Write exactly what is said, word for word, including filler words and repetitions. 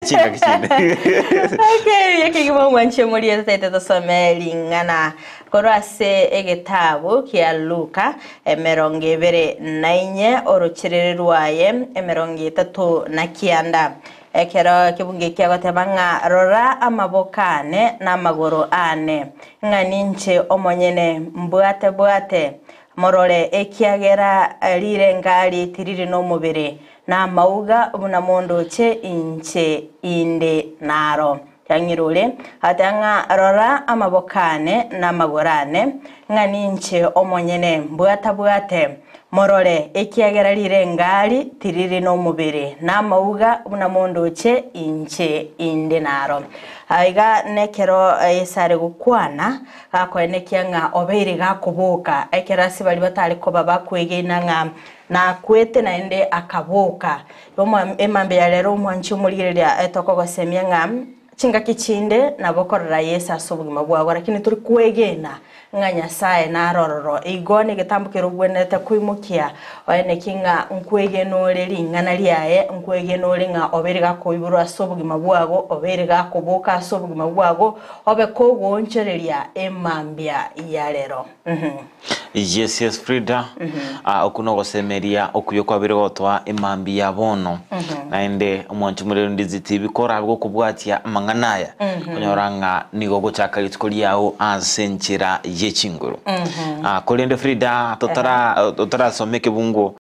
chinga kichinde. Okay, yake kimo mwanche muri yete tusome lingana korase egetabu kia Luka emerongo ibere na inye oruchiriri rwaye emerongo itatu na kianda. Ekero kibunge kia gotebanga rora amabokane na magoro ane nganinche omonyene mbwate bwate morore ekiagera rirengari tiriri no mubiri na mauga buna mondo che inche inde naro yangirule atanga rora amabokane na magorane nganinche omonyene mbwata bwate morore ekiagera rirengari tiriri no mubiri na mauga buna mondo che inche inde naro aiga nekero esare gukwana gakoenekia nga obeire gakubuka ekerasi bali batali ko baba kwegena nga na kwete na ende akabuka yomo emambe ya lero mwanchi mulirira etoko gosemya nga chinga kichinde na bokorera Yesu asubugima bwago lakini turi kwegena nga Nyasaye na rororo igone getambukiro bwenete kwimukia oene kinga nkwegenore lingana liaye nkwegenore nga obere gakoiburu asubugima bwago obere gakubuka asubugima bwago obe kogonchereria emambia ya lero mhm Yes, yes, Frida. Mm -hmm. uh, okuno gosemeria okuyo kwabire gotwa emambi ya bono. Mm -hmm. Naende omwanchi murero ndiziti bikora bwo kubwatia manganaya. Mm -hmm. Konyoranga nigo gochaka litskoli yao ansenchira yechinguru. Mm -hmm. uh, kolende Frida totara uh -huh. totara someke bungo